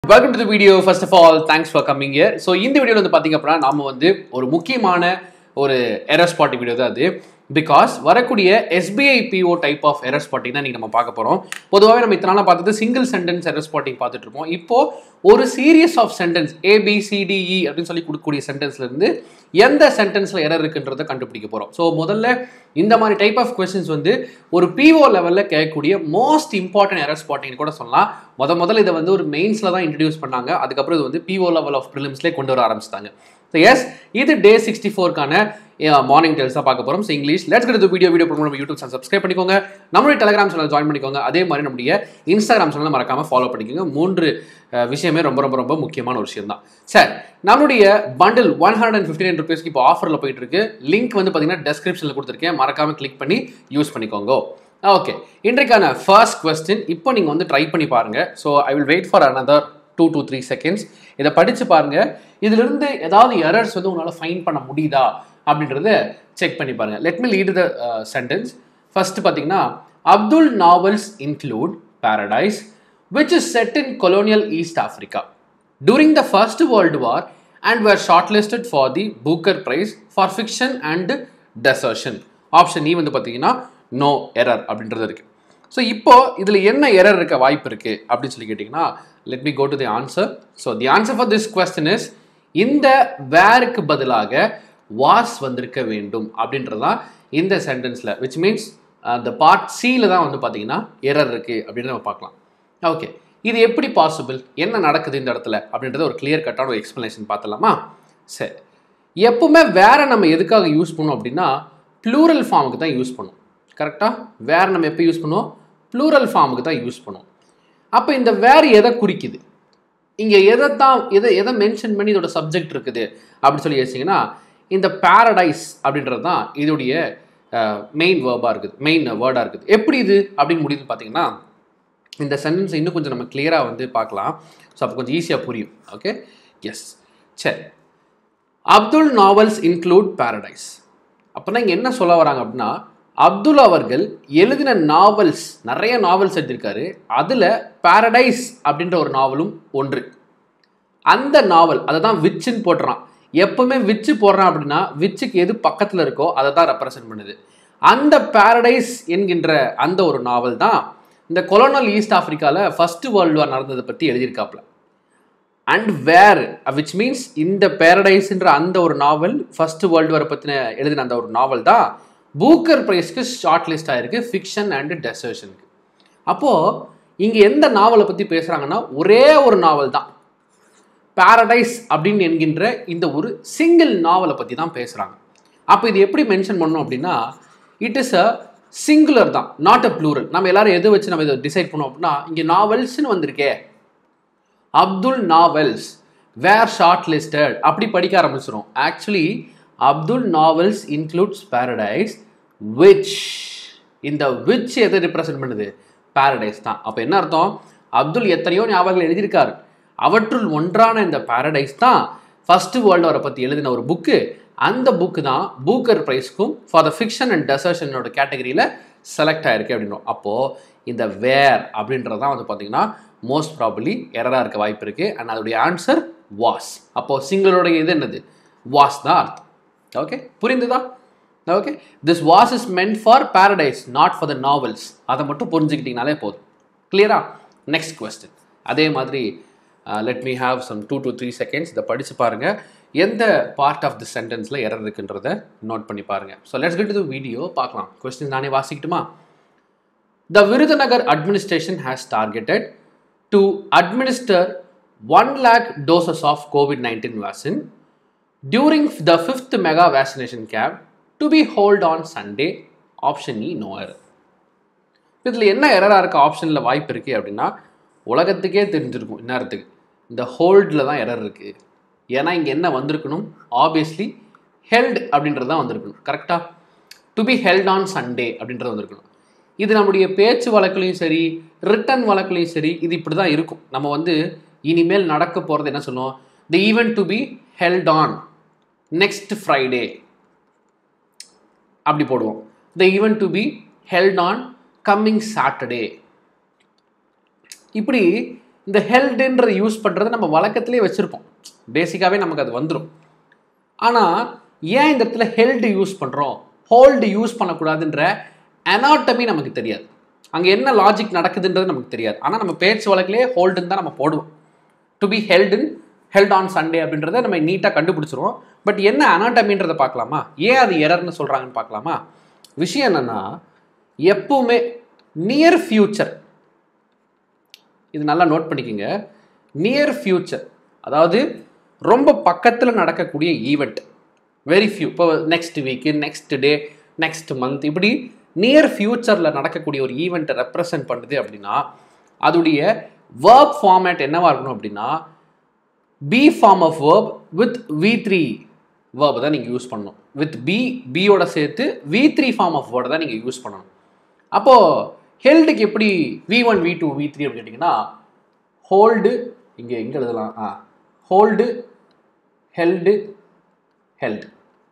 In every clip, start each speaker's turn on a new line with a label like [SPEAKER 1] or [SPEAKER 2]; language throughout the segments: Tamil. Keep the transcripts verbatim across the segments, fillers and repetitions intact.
[SPEAKER 1] Welcome to the video. First of all, thanks for coming here. So in the video வந்து பாத்தீங்க அப்படினா நாம வந்து ஒரு முக்கியமான ஒரு error spotting video தான் அது. Because வரக்கூடிய S B I P O type of error spotting தான் நீங்க நம்ம பார்க்க போறோம். பொதுவாவே நம்ம இத்தனை நாளா பார்த்தது single sentence error spotting பார்த்துட்டு இருப்போம். இப்போ ஒரு series of sentence A B C D E அப்படினு சொல்லி கொடுக்கக்கூடிய சென்டென்ஸ்ல இருந்து எந்த சென்டென்ஸ்ல எரர் இருக்குன்றதை கண்டுபிடிக்க போறோம். சோ முதல்ல இந்த மாதிரி டைப் ஆஃப் क्वेश्चंस வந்து ஒரு P O லெவல்ல கேட்கக்கூடிய மோஸ்ட் இம்பார்ட்டன்ட் எரர் ஸ்பாட்டிங் கூட சொல்லலாம். முத முதல்ல இத வந்து ஒரு மெயின்ஸ்ல தான் இன்ட்ரோ듀ஸ் பண்ணாங்க. அதுக்கு அப்புறம் இது வந்து P O லெவல் ஆஃப் பிரிலிம்ஸ்ல கொண்டு வர ஆரம்பிச்சிட்டாங்க. So yes, இது டே sixty-four கான மார்னிங் டெல்ஸ் தான் பார்க்க போறோம். So English, let's get to the video. Video போடும்போது நம்ம YouTube சேனல் சப்ஸ்கிரைப் பண்ணிக்கோங்க. நம்மளுடைய Telegram சேனல் ஜாயின் பண்ணிக்கோங்க. அதே மாதிரி நம்மளுடைய Instagram சேனலை மறக்காம ஃபாலோ பண்ணிக்கோங்க. மூன்று விஷயமே ரொம்ப ரொம்ப ரொம்ப முக்கியமான ஒரு விஷயம் தான். சரி, நம்மளுடைய bundle one hundred fifty-nine rupees இப்போ ஆஃபர்ல போயிட்டு இருக்கு. லிங்க் வந்து பாத்தீங்கன்னா டெஸ்கிரிப்ஷன்ல கொடுத்திருக்கேன். மறக்காம கிளிக் பண்ணி யூஸ் பண்ணிக்கோங்க. ஓகே, இன்றைக்கான ஃபர்ஸ்ட் क्वेश्चन இப்போ நீங்க வந்து ட்ரை பண்ணி பாருங்க. So I will wait for another two to three seconds. இத படிச்சு பாருங்க. இதில இருந்து ஏதாவது எரர்ஸ் வந்து உங்களால ஃபைண்ட் பண்ண முடியுதா அப்படின்றத செக் பண்ணி பாருங்க. Let me read the uh, sentence. First பாத்தீங்கன்னா Abdul novels include Paradise, which is set in colonial East Africa during the First World War and were shortlisted for the Booker Prize for fiction and desertion. Option E வந்து பாத்தீங்கன்னா no error அப்படின்றது இருக்கு. So இப்போ இதுல என்ன எரர் இருக்க வாய்ப்பு இருக்கு அப்படி சொல்லி கேட்டிங்கன்னா, let me go to the answer. So the answer for this question is இந்த வேருக்கு பதிலாக was வந்திருக்க வேண்டும் அப்படின்றதான் இந்த சென்டென்ஸ்ல, which means the part C ல தான் வந்து பாத்தீங்கன்னா எரர் இருக்கு அப்படின்னு நம்ம பார்க்கலாம். ஓகே, இது எப்படி பாசிபிள், என்ன நடக்குது இந்த இடத்துல அப்படின்றத ஒரு கிளியர் கட்டான ஒரு எக்ஸ்பிளனேஷன் பார்த்தலாமா? சரி, எப்பவுமே வேற நம்ம எதுக்காக யூஸ் பண்ணுவோம் அப்படின்னா ப்ளூரல் ஃபார்முக்கு தான் யூஸ் பண்ணுவோம். கரெக்டா? வேற நம்ம எப்போ யூஸ் பண்ணுவோம்? ப்ளூரல் ஃபார்முக்கு தான் யூஸ் பண்ணுவோம். அப்போ இந்த வேற எதை குறிக்குது, இங்கே எதை தான் எதை எதை மென்ஷன் பண்ணி இதோட சப்ஜெக்ட் இருக்குது அப்படின்னு சொல்லி யோசிச்சிங்கன்னா இந்த பாரடைஸ் அப்படின்றது தான் இதோடைய மெயின் வேர்பாக இருக்குது, மெயின் வேர்டாக இருக்குது. எப்படி இது அப்படின்னு முடியுது பார்த்தீங்கன்னா இந்த சென்டென்ஸ் இன்னும் கொஞ்சம் நம்ம கிளியராக வந்து பார்க்கலாம். ஸோ அப்போ கொஞ்சம் ஈஸியாக புரியும். Okay, yes. சரி, அப்துல் நாவல்ஸ் இன்க்ளூட் பாரடைஸ். அப்போனா இங்கே என்ன சொல்ல வராங்க அப்படின்னா அப்துல் அவர்கள் எழுதின நாவல்ஸ், நிறைய நாவல்ஸ் எழுதியிருக்காரு, அதில் பாரடைஸ் அப்படின்ற ஒரு நாவலும் ஒன்று. அந்த நாவல் அதை தான் விச்சுன்னு போட்டுறான். எப்பவுமே விச்சு போடுறான் அப்படின்னா விச்சுக்கு எது பக்கத்தில் இருக்கோ அதை தான் ரெப்ரசன்ட் பண்ணுது. அந்த பாரடைஸ் என்கின்ற அந்த ஒரு நாவல் தான் இந்த கொலோனல் ஈஸ்ட் ஆப்பிரிக்காவில் ஃபர்ஸ்ட் வேர்ல்டு வார் நடந்ததை பற்றி எழுதியிருக்காப்புல. அண்ட் வேர் விச் மீன்ஸ் இந்த பாரடைஸ்ன்ற அந்த ஒரு நாவல் ஃபர்ஸ்ட் வேர்ல்டு வார் பற்றின எழுதின அந்த ஒரு நாவல் தான் பூக்கர் பிரைஸ்க்கு ஷார்ட் லிஸ்ட் ஆயிருக்கு ஃபிக்ஷன் அண்ட் டெசர்ஷனுக்கு. அப்போது இங்கே எந்த நாவலை பற்றி பேசுகிறாங்கன்னா ஒரே ஒரு நாவல் தான், பாரடைஸ் அப்படின்னு என்கின்ற இந்த ஒரு சிங்கிள் நாவலை பற்றி தான் பேசுகிறாங்க. அப்போ இது எப்படி மென்ஷன் பண்ணோம் அப்படின்னா இட் இஸ் அ சிங்குலர் தான், நாட் அ ப்ளூரல். நம்ம எல்லாரும் எது வச்சு நம்ம இதை டிசைட் பண்ணோம் அப்படின்னா இங்கே நாவல்ஸ்ன்னு வந்திருக்கே, Abdul novels were shortlisted அப்படி படிக்க ஆரம்பிச்சிடும். Actually Abdul novels includes Paradise which, இந்த விச் எதை ரிப்ரசன்ட் பண்ணுது? பாரடைஸ் தான். அப்போ என்ன அர்த்தம்? அப்துல் எத்தனையோ ஞாபகங்கள் எழுதியிருக்காரு, அவற்றுள் ஒன்றான இந்த பாரடைஸ் தான் ஃபர்ஸ்ட் வேர்ல்டு வாரை பற்றி எழுதின ஒரு புக்கு. அந்த புக்கு தான் பூக்கர் ப்ரைஸ்க்கும் ஃபார் த ஃபிக்ஷன் அண்ட் டெசர்ஷனோட கேட்டகரியில் செலக்ட் ஆகிருக்கு அப்படின்றோம். அப்போது இந்த வேர் அப்படின்றதான் வந்து பார்த்தீங்கன்னா மோஸ்ட் ப்ராபப்ளி எரராக இருக்க வாய்ப்பு இருக்குது. அண்ட் அதோடைய ஆன்சர் வாஸ். அப்போது சிங்களோடைய இது என்னது? வாஸ் தான் அர்த்தம். ஓகே, புரிந்துதா? Okay, this was is meant for Paradise, not for the novels. அதை மட்டும் புரிஞ்சுக்கிட்டீங்கனாலே போதும். கிளியரா? Next question. அதே மாதிரி let me have some two to three seconds. இதை படித்து பாருங்கள், எந்த பார்ட் ஆஃப் தி சென்டென்ஸில் எரர் இருக்குன்றத நோட் பண்ணி பாருங்கள். So let's get to the video. பார்க்கலாம். கொஸ்டின் நானே வாசிக்கட்டுமா? The Virudhunagar administration has targeted to administer one lakh doses of COVID nineteen vaccine during the fifth mega vaccination camp to be held on Sunday. Option E, no error. இதில் என்ன எரராக இருக்க ஆப்ஷனில் வாய்ப்பு இருக்குது அப்படின்னா உலகத்துக்கே தெரிஞ்சிருக்கும் இந்நேரத்துக்கு இந்த ஹோல்டில் தான் எரர் இருக்குது. ஏன்னா இங்கே என்ன வந்திருக்கணும்? ஆப்வியஸ்லி ஹெல்ட் அப்படின்றது தான் வந்திருக்கணும். கரெக்டாக? To be held on Sunday அப்படின்றது வந்திருக்கணும். இது நம்முடைய பேச்சு வழக்குலையும் சரி, ரிட்டன் வழக்குலையும் சரி, இது இப்படி தான் இருக்கும். நம்ம வந்து இனிமேல் நடக்க போகிறது என்ன சொல்லுவோம்? The event to be held on next Friday அப்படி போடுவோம். The event to be held on coming Saturday. இப்படி இந்த ஹெல்டுன்றது யூஸ் பண்ணுறது நம்ம வழக்கத்திலே வச்சுருப்போம், பேசிக்காகவே நமக்கு அது வந்துடும். ஆனால் ஏன் இந்த இடத்துல ஹெல்டு யூஸ் பண்ணுறோம், ஹோல்டு யூஸ் பண்ணக்கூடாதுன்ற அனாட்டமி நமக்கு தெரியாது, அங்கே என்ன லாஜிக் நடக்குதுன்றது நமக்கு தெரியாது. ஆனால் நம்ம பேச்சு வழக்கிலே ஹோல்டுன்னு தான் நம்ம போடுவோம். டு பி ஹெல்டுன் ஹெல்ட் ஆன் சண்டே அப்படின்றத நம்ம நீட்டாக கண்டுபிடிச்சிருவோம். பட் என்ன அனாட்டமின்றதை பார்க்கலாமா, ஏன் அது எரர்னு சொல்கிறாங்கன்னு பார்க்கலாமா. விஷயம் என்னென்னா, எப்பவுமே நியர் ஃபியூச்சர், இது நல்லா நோட் பண்ணிக்கோங்க, நியர் ஃபியூச்சர் அதாவது ரொம்ப பக்கத்தில் நடக்கக்கூடிய ஈவெண்ட், வெரி ஃபியூ, இப்போ next week, next day, next month, இப்படி நியர் ஃபியூச்சரில் நடக்கக்கூடிய ஒரு ஈவெண்ட்டை ரெப்ரசன்ட் பண்ணுது அப்படின்னா அதோடைய வேர்ப் ஃபார்மேட் என்னவா இருக்கணும் அப்படின்னா be form of verb with V three verb தான் நீங்கள் யூஸ் பண்ணணும். வித் பி பியோட சேர்த்து வி த்ரீ ஃபார்ம் ஆஃப் வேர்டை தான் நீங்கள் யூஸ் பண்ணணும். அப்போது ஹெல்டுக்கு எப்படி V one V two V three அப்படின்னு கேட்டிங்கன்னா, ஹோல்டு இங்கே எங்கே எழுதலாம், ஆ hold held held,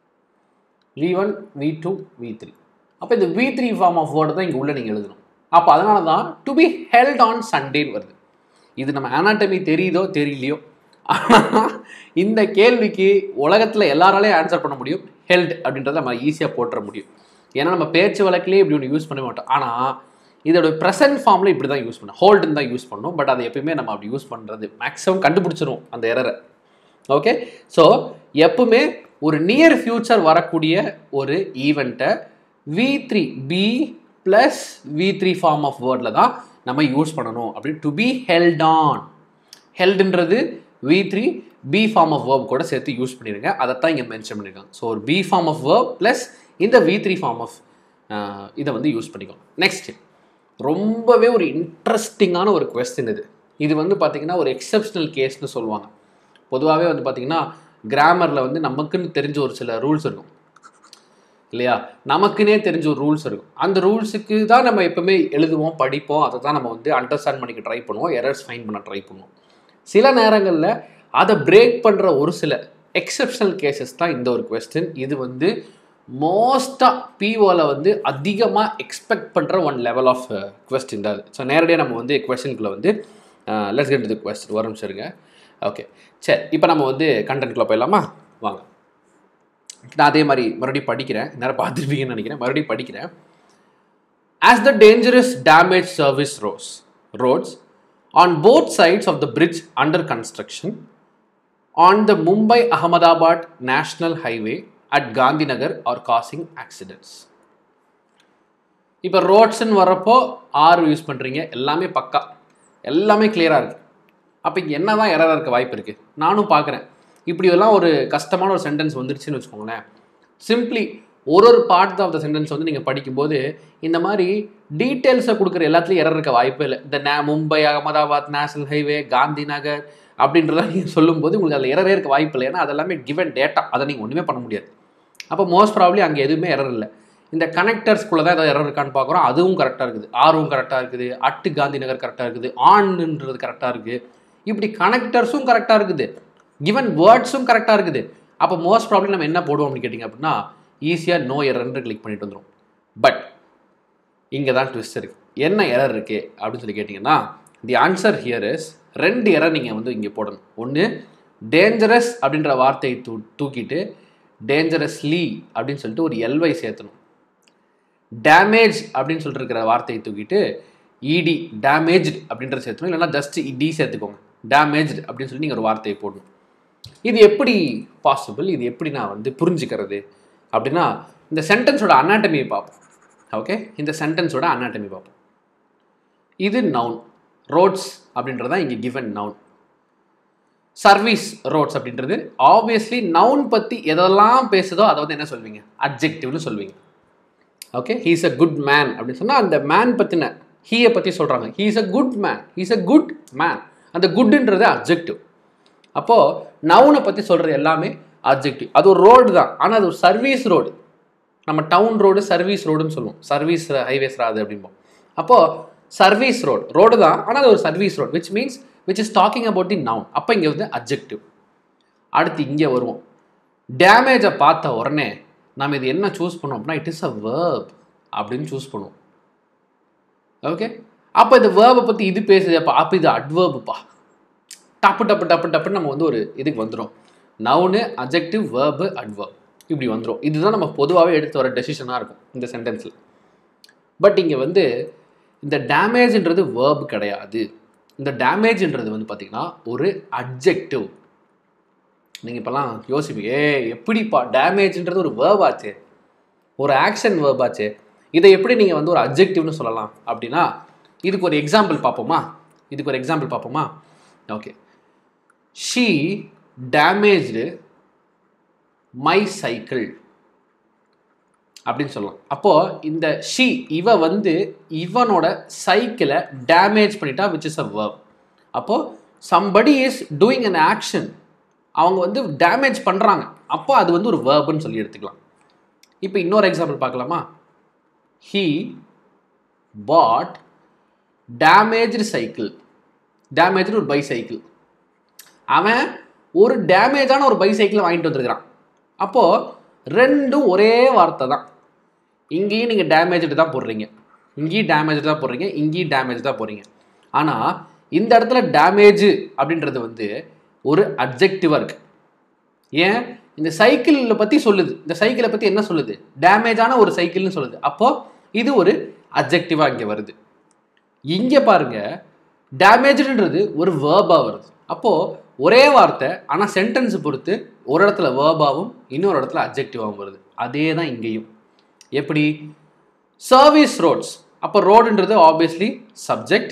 [SPEAKER 1] V one V two V three. அப்போ இந்த V three form of word தான் இங்கே உள்ள நீங்கள் எழுதணும். அப்போ அதனால தான் டு பி ஹெல்ட் ஆன் சண்டேன்னு வருது. இது நம்ம அனாட்டமி தெரியுதோ தெரியலையோ, ஆனால் இந்த கேள்விக்கு உலகத்தில் எல்லாராலையும் ஆன்சர் பண்ண முடியும். ஹெல்ட் அப்படின்றத நம்ம ஈஸியாக போட்டுற முடியும். ஏன்னா நம்ம பேச்சு வழக்கிலே இப்படி ஒன்று யூஸ் பண்ண மாட்டோம். ஆனால் இதோட ப்ரெசன்ட் ஃபார்மில் இப்படி தான் யூஸ் பண்ணோம், ஹோல்டுன்னு தான் யூஸ் பண்ணோம். பட் அதை எப்பயுமே நம்ம அப்படி யூஸ் பண்ணுறது மேக்ஸிமம் கண்டுபிடிச்சிரும் அந்த எரரை. ஓகே, ஸோ எப்பவுமே ஒரு நியர் ஃபியூச்சர் வரக்கூடிய ஒரு ஈவெண்ட்டை V three be plus V three form of வேர்டில் தான் நம்ம யூஸ் பண்ணணும். அப்படி டு பி ஹெல்ட் ஆன், ஹெல்டுன்றது V three be form of verb கூட சேர்த்து யூஸ் பண்ணிடுங்க. அதைத்தான் இங்கே மென்ஷன் பண்ணியிருக்காங்க. ஸோ ஒரு be form of verb plus இந்த வி த்ரீ ஃபார்ம் ஆஃப் இதை வந்து யூஸ் பண்ணிக்கோங்க. நெக்ஸ்ட், ரொம்பவே ஒரு இன்ட்ரெஸ்டிங்கான ஒரு கொஸ்டின் இது. இது வந்து பார்த்திங்கன்னா ஒரு எக்ஸப்ஷனல் கேஸ்னு சொல்லுவாங்க. பொதுவாகவே வந்து பார்த்திங்கன்னா கிராமரில் வந்து நமக்குன்னு தெரிஞ்ச ஒரு சில ரூல்ஸ் இருக்கும் இல்லையா, நமக்குன்னே தெரிஞ்ச ஒரு ரூல்ஸ் இருக்கும். அந்த ரூல்ஸுக்கு தான் நம்ம எப்பவுமே எழுதுவோம், படிப்போம், அதை தான் நம்ம வந்து அண்டர்ஸ்டாண்ட் பண்ணிக்க ட்ரை பண்ணுவோம், எரர்ஸ் ஃபைண்ட் பண்ண ட்ரை பண்ணுவோம். சில நேரங்களில் அதை பிரேக் பண்ணுற ஒரு சில எக்ஸப்ஷனல் கேசஸ் தான் இந்த ஒரு கொஸ்டின். இது வந்து மோஸ்ட்டாக பிஓவில் வந்து அதிகமாக எக்ஸ்பெக்ட் பண்ணுற ஒன் லெவல் ஆஃப் கொஸ்டின் தான். ஸோ நேரடியாக நம்ம வந்து கொஸ்டின்குள்ளே வந்து let's get to the question வரும். சரிங்க, ஓகே, சரி, இப்போ நம்ம வந்து கண்டென்ட்குள்ளே போயிடலாமா, வாங்க. நான் அதே மாதிரி மறுபடியும் படிக்கிறேன், நேரம் பார்த்துருப்பீங்கன்னு நினைக்கிறேன், மறுபடியும் படிக்கிறேன். As the dangerous damage service rose roads on both sides of the bridge under construction on the Mumbai-Ahmedabad National Highway at Gandhinagar are causing accidents. இப்போ ரோட்ஸ்ன்னு வரப்போ ஆர் யூஸ் பண்ணுறீங்க, எல்லாமே பக்கா, எல்லாமே கிளியராக இருக்குது. அப்போ இங்கே என்ன தான் எரராக இருக்க வாய்ப்பு இருக்குது? நானும் பார்க்குறேன். இப்படி எல்லாம் ஒரு கஷ்டமான ஒரு சென்டென்ஸ் வந்துருச்சுன்னு வச்சுக்கோங்களேன், சிம்பிளி ஒரு ஒரு பார்ட் ஆஃப் த சென்டென்ஸ் வந்து நீங்கள் படிக்கும்போது இந்த மாதிரி டீட்டெயில்ஸை கொடுக்குற எல்லாத்துலேயும் எரர் இருக்க வாய்ப்பே இல்லை. இந்த நே Mumbai Ahmedabad national highway Gandhinagar அப்படின்றலாம் நீங்கள் சொல்லும்போது உங்களுக்கு அதில் எரரே இருக்க வாய்ப்பு இல்லை. ஏன்னா அதெல்லாமே கிவன் டேட்டா, அதை நீங்கள் ஒன்றுமே பண்ண முடியாது. அப்போ மோஸ்ட் ப்ராப்ளி அங்கே எதுவுமே எரர் இல்லை. இந்த கனெக்டர்ஸ்குள்ளே தான் ஏதாவது எரர் இருக்கான்னு பார்க்குறோம், அதுவும் கரெக்டாக இருக்குது, ஆர்வும் கரெக்டாக இருக்குது, அட்டு காந்தி நகர் கரெக்டாக இருக்குது, ஆன்ன்றது கரெக்டாக இருக்குது, இப்படி கனெக்டர்ஸும் கரெக்டாக இருக்குது, கிவன் வேர்ட்ஸும் கரெக்டாக இருக்குது. அப்போ மோஸ்ட் ப்ராப்ளம் நம்ம என்ன போடுவோம் அப்படின்னு கேட்டிங்க அப்படின்னா ஈஸியாக நோ எரர்ன்னு கிளிக் பண்ணிட்டு வந்துடும். பட் இங்கே தான் ட்விஸ்ட் இருக்குது. என்ன எரர் இருக்குது அப்படின்னு சொல்லி கேட்டிங்கன்னா, தி ஆன்சர் ஹியர் இஸ், ரெண்டு எரர் நீங்கள் வந்து இங்கே போடணும். ஒன்று, டேஞ்சரஸ் அப்படின்ற வார்த்தையை தூ தூக்கிட்டு டேஞ்சரஸ்லி அப்படின்னு சொல்லிட்டு ஒரு எல்வை சேர்த்தணும். டேமேஜ் அப்படின்னு சொல்லிட்டு இருக்கிற வார்த்தையை தூக்கிட்டு இடி டேமேஜ்டு அப்படின்றத சேர்த்தணும். இல்லைன்னா ஜஸ்ட் டி சேர்த்துக்கோங்க, டேமேஜ்டு அப்படின்னு சொல்லி நீங்கள் ஒரு வார்த்தையை போடணும். இது எப்படி பாசிபிள், இது எப்படி நான் வந்து புரிஞ்சுக்கிறது அப்படின்னா இந்த சென்டென்ஸோட அனாட்டமியை பார்ப்போம். ஓகே, இந்த சென்டென்ஸோட அனாட்டமி பார்ப்போம். இது நவுன், ரோட்ஸ் அப்படின்றது தான் இங்கே கிவன் நவுன். சர்வீஸ் ரோட்ஸ் அப்படின்றது ஆப்வியஸ்லி நவுன் பற்றி எதெல்லாம் பேசுதோ அதை வந்து என்ன சொல்வீங்க, அட்ஜெக்டிவ்னு சொல்வீங்க. Okay, he is a good man அப்படின்னு சொன்னால் அந்த மேன் பற்றின ஹீயை பற்றி சொல்கிறாங்க. He is a good man, he is a good man, அந்த குட்ன்றது அட்ஜெக்டிவ். அப்போது நவுனை பற்றி சொல்கிறது எல்லாமே அட்ஜெக்டிவ். அது ஒரு ரோடு தான், ஆனால் அது ஒரு சர்வீஸ் ரோடு. நம்ம டவுன் ரோடு சர்வீஸ் ரோடுன்னு சொல்லுவோம், சர்வீஸ் ஹைவேஸ் ராது அப்படிம்போம். அப்போது சர்வீஸ் ரோடு ரோடு தான், ஆனால் அது ஒரு service road, which means which is talking about the noun. அப்போ இங்கே வந்து அட்ஜெக்டிவ். அடுத்து இங்கே வருவோம். டேமேஜை பார்த்த உடனே நம்ம இது என்ன சூஸ் பண்ணோம் அப்படின்னா இட் இஸ் அ வேர்ப் அப்படின்னு சூஸ் பண்ணுவோம். ஓகே, அப்போ இந்த வேர்பை பற்றி இது பேசுது. அப்போ அப்போ இது அட்வர்புப்பா. டப்பு டப்பு டப்பு டப்புன்னு நம்ம வந்து ஒரு இதுக்கு வந்துடும். நவுனு, அட்ஜெக்டிவ், வேர்பு, அட்வர்ப் இப்படி வந்துடும். இதுதான் நம்ம பொதுவாகவே எடுத்து வர டெசிஷனாக இருக்கும் இந்த சென்டென்ஸில். பட் இங்கே வந்து இந்த டேமேஜ்ன்றது வேர்பு கிடையாது. இந்த டேமேஜ்ன்றது வந்து பார்த்திங்கன்னா ஒரு அட்ஜெக்டிவ். நீங்கள் இப்போலாம் யோசிப்பீங்க, ஏ எப்படிப்பா டேமேஜ்ன்றது ஒரு வேர்ப் ஆச்சு, ஒரு ஆக்ஷன் வேர்ப் ஆச்சு, இதை எப்படி நீங்கள் வந்து ஒரு அட்ஜெக்டிவ்னு சொல்லலாம் அப்படின்னா இதுக்கு ஒரு எக்ஸாம்பிள் பார்ப்போமா? இதுக்கு ஒரு எக்ஸாம்பிள் பார்ப்போமா? Okay. She damaged my cycle அப்படின்னு சொல்லலாம். அப்போது இந்த ஷீ இவ வந்து இவனோட சைக்கிளை டேமேஜ் பண்ணிட்டா, விச் இஸ் அ வேர்ப். அப்போது somebody is doing an action, அவங்க வந்து டேமேஜ் பண்ணுறாங்க, அப்போ அது வந்து ஒரு வேர்புன்னு சொல்லி எடுத்துக்கலாம். இப்போ இன்னொரு எக்ஸாம்பிள் பார்க்கலாமா? He bought damaged cycle. Damaged ஒரு பைசைக்கிள். அவன் ஒரு டேமேஜான ஒரு பைசைக்கிளை வாங்கிட்டு வந்துருக்கிறான். அப்போது ரெண்டும் ஒரே வார்த்தை தான். இங்கேயும் நீங்கள் டேமேஜ்டு தான் போடுறீங்க, இங்கேயும் டேமேஜ் தான் போடுறீங்க, இங்கேயும் டேமேஜ் தான் போடுறீங்க. ஆனால் இந்த இடத்துல டேமேஜ் அப்படின்றது வந்து ஒரு அட்ஜெக்டிவாக இருக்குது. ஏன்? இந்த சைக்கிளை பற்றி சொல்லுது. இந்த சைக்கிளை பற்றி என்ன சொல்லுது? டேமேஜான ஒரு சைக்கிள்னு சொல்லுது. அப்போது இது ஒரு அட்ஜெக்டிவாக இங்கே வருது. இங்கே பாருங்கள், டேமேஜ்ன்றது ஒரு வேர்பாக வருது. அப்போது ஒரே வார்த்தை, ஆனால் சென்டென்ஸ் பொறுத்து ஒரு இடத்துல வேர்பாகவும் இன்னொரு இடத்துல அட்ஜெக்டிவாகவும் வருது. அதே தான் இங்கேயும். எப்படி? Service roads. அப்போ ரோடுன்றது ஆப்வியஸ்லி சப்ஜெக்ட்,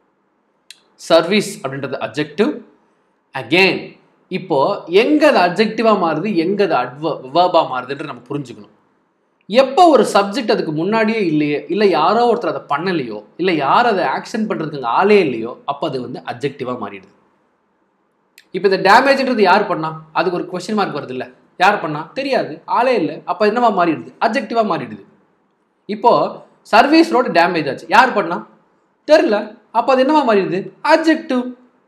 [SPEAKER 1] சர்வீஸ் அப்படின்றது அட்ஜெக்டிவ். அகெயின் இப்போ எங்கே அது அட்ஜெக்டிவாக மாறுது, எங்கே அது அட்வ வேர்பாக மாறுதுன்ற நம்ம புரிஞ்சுக்கணும். எப்போ ஒரு சப்ஜெக்ட் அதுக்கு முன்னாடியே இல்லையே, இல்லை யாரோ ஒருத்தர் அதை பண்ணலையோ, இல்லை யார் அதை ஆக்ஷன் பண்ணுறதுக்கு ஆளே இல்லையோ, அப்போ அது வந்து அட்ஜெக்டிவாக மாறிடுது. இப்போ இந்த டேமேஜ்ன்றது யார் பண்ணா, அதுக்கு ஒரு கொஸ்டின் மார்க் வருது இல்லை, யார் பண்ணா தெரியாது, ஆளே இல்லை, அப்போ என்னவா மாறிடுது? அட்ஜெக்டிவாக மாறிடுது. இப்போது சர்வீஸ் ரோடு டேமேஜ் ஆச்சு, யார் பண்ணா தெரியல, அப்போ அது என்னவா மாறிடுது? அட்ஜெக்டிவ்.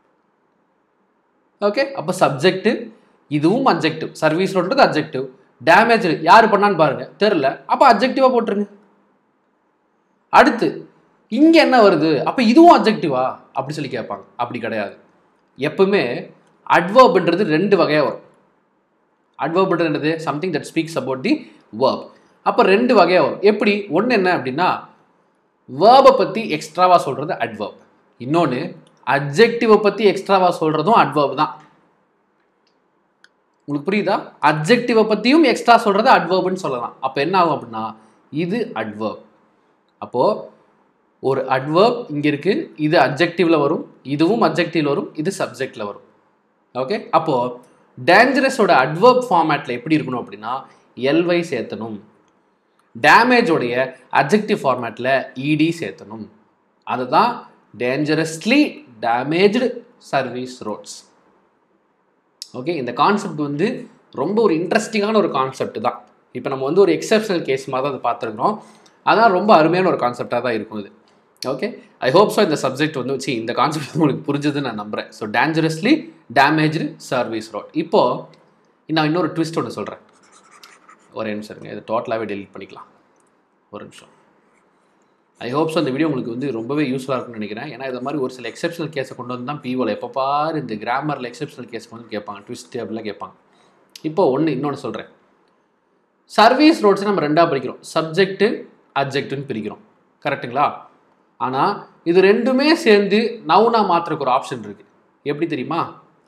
[SPEAKER 1] ஓகே, அப்போ சப்ஜெக்ட், இதுவும் அட்ஜெக்டிவ். சர்வீஸ் ரோடுன்றது அட்ஜெக்டிவ், டேமேஜ் யார் பண்ணான்னு பாருங்க தெரியல, அப்போ அட்ஜெக்டிவாக போட்டுருங்க. அடுத்து இங்கே என்ன வருது? அப்போ இதுவும் அட்ஜெக்டிவா அப்படி சொல்லி கேட்பாங்க. அப்படி கிடையாது. எப்பவுமே அட்வர்ப்ன்றது ரெண்டு வகையாக வரும். அட்வர்ப்ன்றது something that speaks about the verb. அப்போ ரெண்டு வகையாக வரும். எப்படி? ஒன்று என்ன அப்படின்னா, வேர்பை பற்றி எக்ஸ்ட்ராவாக சொல்கிறது அட்வர்ப். இன்னொன்று அட்ஜெக்டிவை பற்றி எக்ஸ்ட்ராவாக சொல்கிறதும் அட்வர்ப் தான். உங்களுக்கு புரியுதா? அட்ஜெக்டிவை பற்றியும் எக்ஸ்ட்ரா சொல்கிறது அட்வர்ப்னு சொல்லலாம். அப்போ என்ன ஆகும் அப்படின்னா, இது அட்வர்ப். அப்போது ஒரு அட்வர்ப் இங்கே இருக்குது, இது அட்ஜெக்டிவில் வரும், இதுவும் அட்ஜெக்டிவில் வரும், இது சப்ஜெக்டில் வரும். ஓகே, அப்போது டேஞ்சரஸோட அட்வர்ப் ஃபார்மேட்டில் எப்படி இருக்கணும் அப்படின்னா எல்வை சேர்த்தணும். டேமேஜோடைய அட்ஜெக்டிவ் ஃபார்மேட்டில் இடி சேர்த்தணும். அதுதான் dangerously damaged service roads. Okay, இந்த கான்செப்ட் வந்து ரொம்ப ஒரு இன்ட்ரெஸ்டிங்கான ஒரு கான்செப்ட் தான். இப்போ நம்ம வந்து ஒரு எக்ஸப்ஷனல் கேஸ் மாதிரி தான் அதை பார்த்துருக்கோம். அதான் ரொம்ப அருமையான ஒரு கான்செப்டாக தான் இருக்கும் இது. ஓகே, ஐ ஹோப் ஸோ இந்த சப்ஜெக்ட் வந்து வச்சு இந்த கான்செப்ட் உங்களுக்கு புரிஞ்சதுன்னு நான் நம்புகிறேன். So dangerously damaged service road. இப்போது நான் இன்னொரு ட்விஸ்ட் ஒன்று சொல்கிறேன். ஒரே நிமிஷம் இருங்க, இது டோட்டலாகவே டெலிட் பண்ணிக்கலாம். ஒரு நிமிஷம். ஐ ஹோப் ஸோ இந்த வீடியோ உங்களுக்கு வந்து ரொம்பவே யூஸ்ஃபுல்லாக இருக்கும்னு நினைக்கிறேன். ஏன்னா இது மாதிரி ஒரு சில எக்ஸப்ஷனல் கேஸை கொண்டு வந்து தான் பிஓவில் எப்போ பாரு இந்த கிராமரில் எக்ஸப்ஷனல் கேஸ் வந்து கேட்பாங்க, ட்விஸ்ட் அப்படிலாம் கேட்பாங்க. இப்போ ஒன்று இன்னொன்று சொல்கிறேன். சர்வீஸ் ரோட்ஸ் நம்ம ரெண்டாக பிரிக்கிறோம், சப்ஜெக்ட்டு அட்ஜெக்ட்டுன்னு பிரிக்கிறோம், கரெக்டுங்களா? ஆனால் இது ரெண்டுமே சேர்ந்து நவுனாக மாற்றுறதுக்கு ஒரு ஆப்ஷன் இருக்குது. எப்படி தெரியுமா?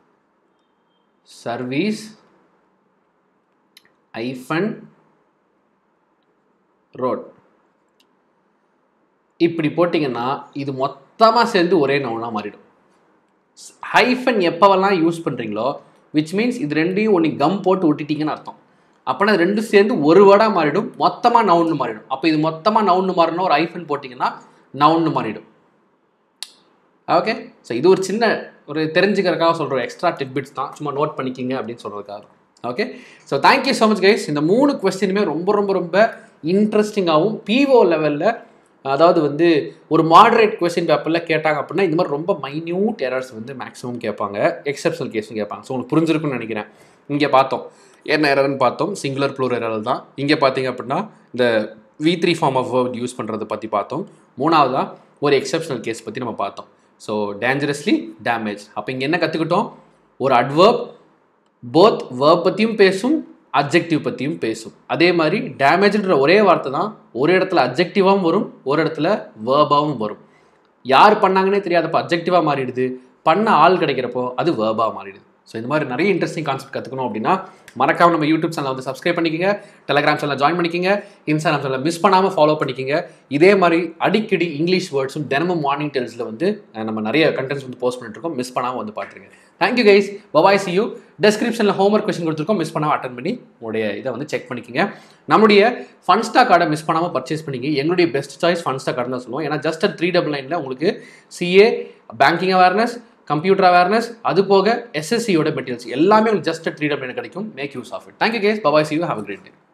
[SPEAKER 1] சர்வீஸ் ஐஃபன் ரோட் இப்படி போட்டிங்கன்னா இது மொத்தமாக சேர்ந்து ஒரே நவுனாக மாறிடும். ஹைஃபன் எப்போவெல்லாம் யூஸ் பண்ணுறீங்களோ, விச் மீன்ஸ் இது ரெண்டையும் ஒன்று கம் போட்டு ஒட்டிட்டீங்கன்னு அர்த்தம். அப்போனா ரெண்டும் சேர்ந்து ஒரு வேர்டாக மாறிடும், மொத்தமாக நவுன்னு மாறிடும். அப்போ இது மொத்தமாக நவுன்னு மாறணும், ஒரு ஐஃபன் போட்டிங்கன்னா நவுன்னு மாறிடும். ஓகே, ஸோ இது ஒரு சின்ன ஒரு தெரிஞ்சுக்கிறதுக்காக சொல்கிற எக்ஸ்ட்ரா டிட்பிட்ஸ் தான், சும்மா நோட் பண்ணிக்கிங்க அப்படின்னு சொல்கிறதுக்காக. Okay, so thank you so much guys. இந்த மூணு கொஸ்டினுமே ரொம்ப ரொம்ப ரொம்ப இன்ட்ரெஸ்டிங்காகவும் பிஓ லெவலில், அதாவது வந்து ஒரு மாடரேட் கொஸ்டின் பேப்பரில் கேட்டாங்க அப்படின்னா இந்த மாதிரி ரொம்ப மைன்யூட் எரர்ஸ் வந்து மேக்ஸிமம் கேட்பாங்க, எக்ஸப்ஷனல் கேஸும் கேட்பாங்க. ஸோ உங்களுக்கு புரிஞ்சிருக்குன்னு நினைக்கிறேன். இங்கே பார்த்தோம் என்ன எரர்னு பார்த்தோம், சிங்குலர் ப்ளூரல் எரர் தான். இங்கே பார்த்தீங்க அப்படின்னா இந்த V three form of word use பண்ணுறதை பற்றி பார்த்தோம். மூணாவதாக ஒரு எக்ஸப்ஷனல் கேஸ் பற்றி நம்ம பார்த்தோம். So dangerously damage. அப்போ இங்கே என்ன கற்றுக்கிட்டோம்? ஒரு அட்வர்ப் போத் வேர்ப் பற்றியும் பேசும், அப்ஜெக்டிவ் பற்றியும் பேசும். அதே மாதிரி டேமேஜ்ன்ற ஒரே வார்த்தை தான் ஒரு இடத்துல அப்ஜெக்டிவாகவும் வரும், ஒரு இடத்துல வேர்பாகவும் வரும். யார் பண்ணாங்கன்னே தெரியாதப்போ அப்ஜெக்டிவாக மாறிடுது, பண்ண ஆள் கிடைக்கிறப்போ அது வேர்பாக மாறிடுது. ஸோ இந்த மாதிரி நிறைய இன்ட்ரெஸ்டிங் கான்செப்ட் கற்றுக்கணும் அப்படின்னா மறக்காம நம்ம யூடியூப் சேனலை வந்து சப்ஸ்கிரைப் பண்ணிக்கங்க, டெலிகிராம் சேனலை ஜாயின் பண்ணிக்கங்க, இன்ஸ்டாகிராம் சேனலை மிஸ் பண்ணாமல் ஃபாலோ பண்ணிக்கங்க. இதே மாதிரி அடிக்கடி இங்கிலீஷ் வேர்ட்ஸும் தினமும் மார்னிங் டெல்ஸில் வந்து நம்ம நிறைய கண்டென்ட்ஸ் வந்து போஸ்ட் பண்ணிட்டு இருக்கோம். மிஸ் பண்ணாமல் வந்து பார்த்துருங்க. Thank you guys, bye bye, see you. டெஸ்கிரிப்ஷனில் ஹோம்ஒர்க் கொஸ்டின் கொடுத்துருக்கோம், மிஸ் பண்ணாமல் அட்டன் பண்ணி உங்களுடைய இதை வந்து செக் பண்ணிக்கங்க. நம்மளுடைய ஃபன்ஸ்டா கார்டை மிஸ் பண்ணாமல் பர்ச்சேஸ் பண்ணிங்க. எங்களுடைய பெஸ்ட் சாய்ஸ் ஃபன்ஸ்டா கார்டு தான் சொல்லுவோம். ஏன்னா ஜஸ்ட் த்ரீ டபுள் நைனில் உங்களுக்கு CA, banking awareness, computer awareness, அது போக எஸ்எஸ்சியோட மெட்டீரியல்ஸ் எல்லாமே உங்களுக்கு ஜஸ்ட் த்ரீ டபுள் நைன் கிடைக்கும். Make use of it. Thank you guys, bye bye, see you. Have a great day.